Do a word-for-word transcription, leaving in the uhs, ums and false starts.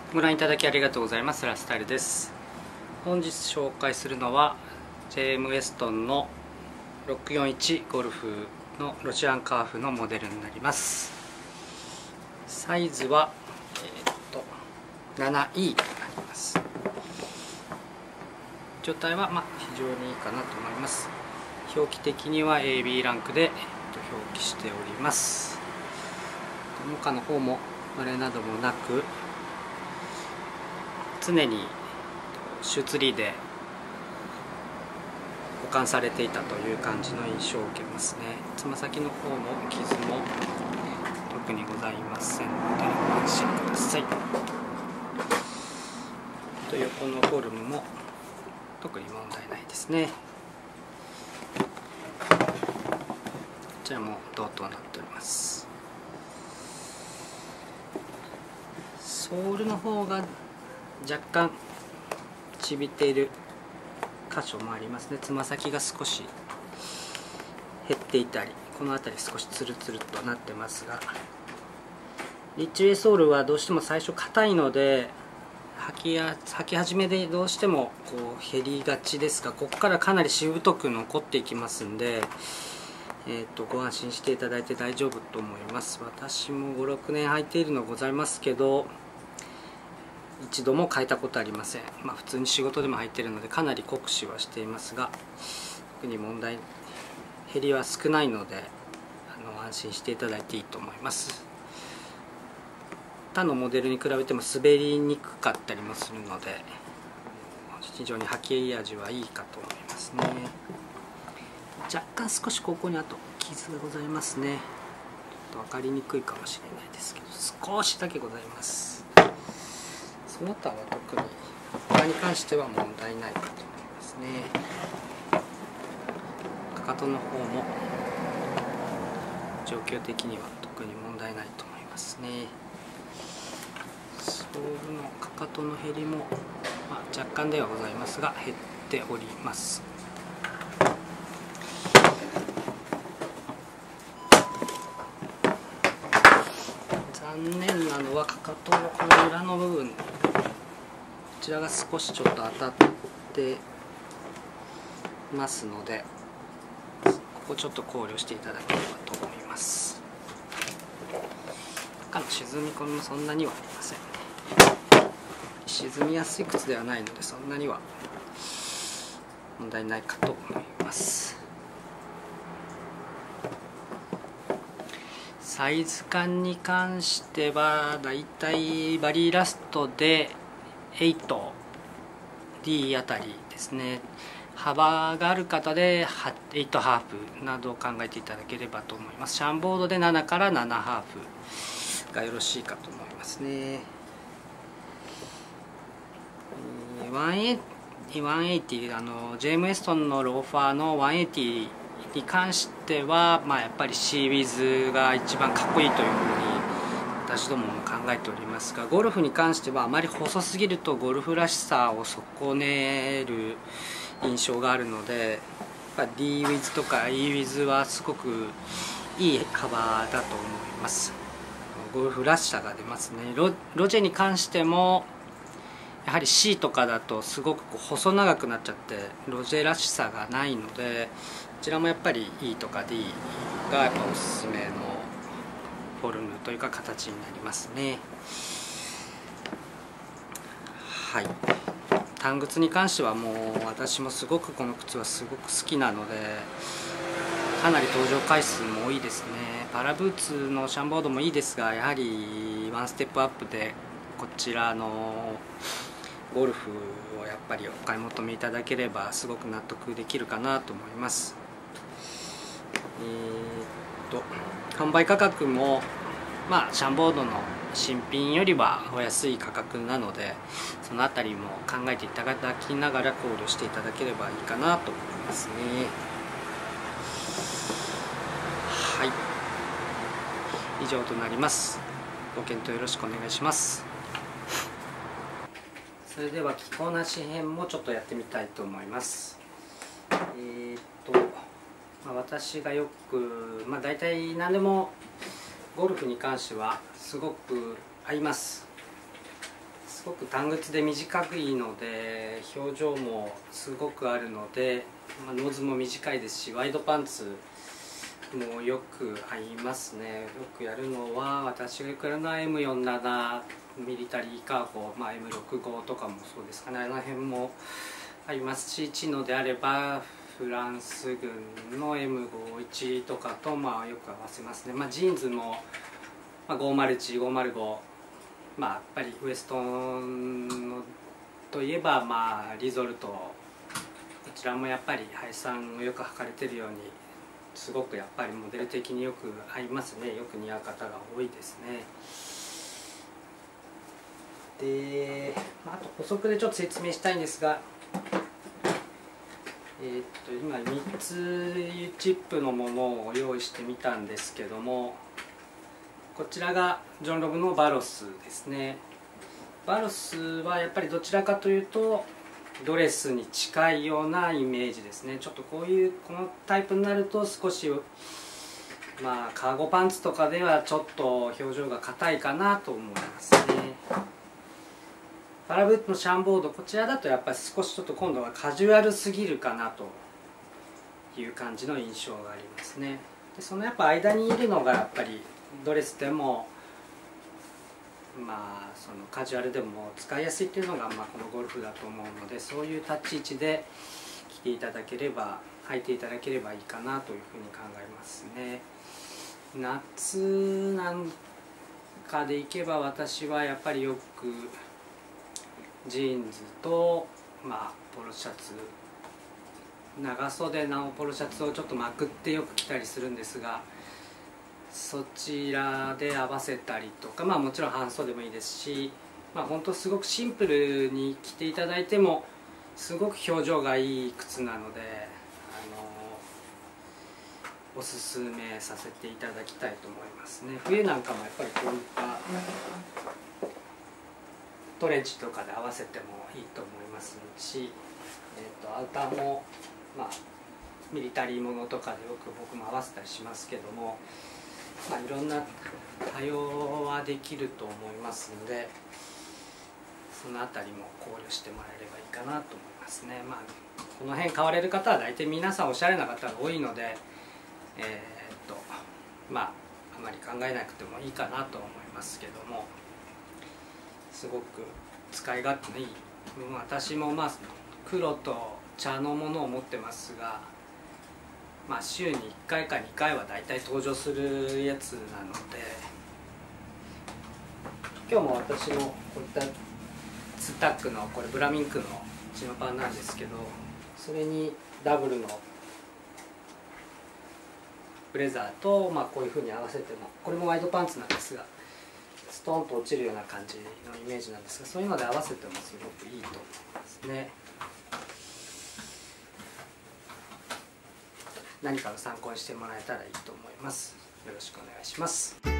ご覧いただきありがとうございます。ラスタイルです。本日紹介するのは ジェーエム ウェストンのろくよんいちゴルフのロシアンカーフのモデルになります。サイズは、えー、っと ナナイー になります。状態はまあ非常にいいかなと思います。表記的には エービー ランクで、えー、っと表記しております。その他の方も割れなどもなく、常にシューツリーで保管されていたという感じの印象を受けますね。つま先の方も傷も特にございませんのでご安心ください。と横のフォルムも特に問題ないですね。こちらも同等になっております。ソールの方が若干ちびっている箇所もありますね。つま先が少し減っていたり、この辺り少しツルツルとなってますが、リッチウェイソールはどうしても最初硬いので履きや履き始めでどうしてもこう減りがちですが、ここからかなりしぶとく残っていきますんで、えー、とご安心していただいて大丈夫と思います。私もごろくねん履いているのございますけど、一度も変えたことありません。まあ、普通に仕事でも履いているのでかなり酷使はしていますが、特に問題減りは少ないので、あの安心していただいていいと思います。他のモデルに比べても滑りにくかったりもするので、非常に履き味はいいかと思いますね。若干少しここにあと傷がございますね。ちょっと分かりにくいかもしれないですけど、少しだけございます。その他は特に他に関しては問題ないかと思いますね。かかとの方も状況的には特に問題ないと思いますね。ソールのかかとの減りも、まあ、若干ではございますが減っております。残念なのはかかとのこの裏の部分、こちらが少しちょっと当たってますので、ここちょっと考慮していただければと思います。中の沈み込みもそんなにはありませんね。沈みやすい靴ではないので、そんなには問題ないかと思います。サイズ感に関してはだいたいバリーラストではちディー あたりですね。幅がある方ではちハーフなどを考えていただければと思います。シャンボードでななからななハーフがよろしいかと思いますね。ひゃくはちじゅう、あの ジェーエム ウェストンのローファーのひゃくはちじゅうに関しては、まあ、やっぱりシーウィズが一番かっこいいというふうに私どもも考えておりますが、ゴルフに関してはあまり細すぎるとゴルフらしさを損ねる印象があるので、やっぱ ディー ウィズとか イー ウィズはすごくいい幅だと思います。ゴルフらしさが出ますね。 ロ, ロジェに関してもやはり C とかだとすごくこう細長くなっちゃってロジェらしさがないので、こちらもやっぱり E とか ディー がやっぱおすすめのフォルムというか形になりますね。はい、短靴に関してはもう私もすごくこの靴はすごく好きなので、かなり登場回数も多いですね。パラブーツのシャンボードもいいですが、やはりワンステップアップでこちらのゴルフをやっぱりお買い求めいただければすごく納得できるかなと思います。えー、っと販売価格も、まあ、シャンボードの新品よりはお安い価格なので、そのあたりも考えていただきながら考慮していただければいいかなと思いますね。はい、以上となります。ご検討よろしくお願いします。それでは着こなし編もちょっとやってみたいと思います。えー、っと、まあ、私がよく、まあ、大体何でもゴルフに関してはすごく合います。 ごく短靴で短いので表情もすごくあるので、まあ、ノーズも短いですし、ワイドパンツもよく合いますね。よくやるのは私がよくやるのは エムよんじゅうなな ミリタリーカーゴ、まあ、エムろくじゅうご とかもそうですかね、あの辺もありますし、チノであればフランス軍の エムごじゅういち とかとまあよく合わせますね。まあ、ジーンズも、まあ、ごーまるいち、ごーまるご、まあ、やっぱりウエストのといえば、まあ、リゾルト、こちらもやっぱり配産をよく履かれてるようにすごくやっぱりモデル的によく合いますね。よく似合う方が多いですね。で、あと補足でちょっと説明したいんですが、えー、っと今みっつチップのものを用意してみたんですけども、こちらがジョンロブのバロスですね。バロスはやっぱりどちらかというとドレスに近いようなイメージですね。ちょっとこういうこのタイプになると少しまあカーゴパンツとかではちょっと表情が硬いかなと思いますね。パラブーツのシャンボード、こちらだとやっぱり少しちょっと今度はカジュアルすぎるかなという感じの印象がありますね。でそのやっぱ間にいるのがやっぱりドレスでもまあそのカジュアルでも使いやすいっていうのがまあこのゴルフだと思うので、そういう立ち位置で着ていただければ履いていただければいいかなというふうに考えますね。夏なんかでいけば私はやっぱりよくジーンズとまあポロシャツ、長袖のポロシャツをちょっとまくってよく着たりするんですが、そちらで合わせたりとか、まあもちろん半袖でもいいですし、まあ本当すごくシンプルに着ていただいてもすごく表情がいい靴なので、あのおすすめさせていただきたいと思いますね。冬なんかもやっぱりこういったトレンチとかで合わせてもいいと思いますし、えー、とアウターもまあミリタリーものとかでよく僕も合わせたりしますけども、まあ、いろんな多用はできると思いますので、そのあたりも考慮してもらえればいいかなと思いますね。まあ、この辺買われる方は大体皆さんおしゃれな方が多いので、えー、っとまああまり考えなくてもいいかなと思いますけども、すごく使い勝手のいい、私もまあ黒と茶のものを持ってますが、まあ週にいっかいかにかいはだいたい登場するやつなので、今日も私もこういったツタックのこれブラミンクのチノパンなんですけど、それにダブルのブレザーと、まあ、こういうふうに合わせても、これもワイドパンツなんですがストーンと落ちるような感じのイメージなんですが、そういうので合わせてもすごくいいと思いますね。何かの参考にしてもらえたらいいと思います。よろしくお願いします。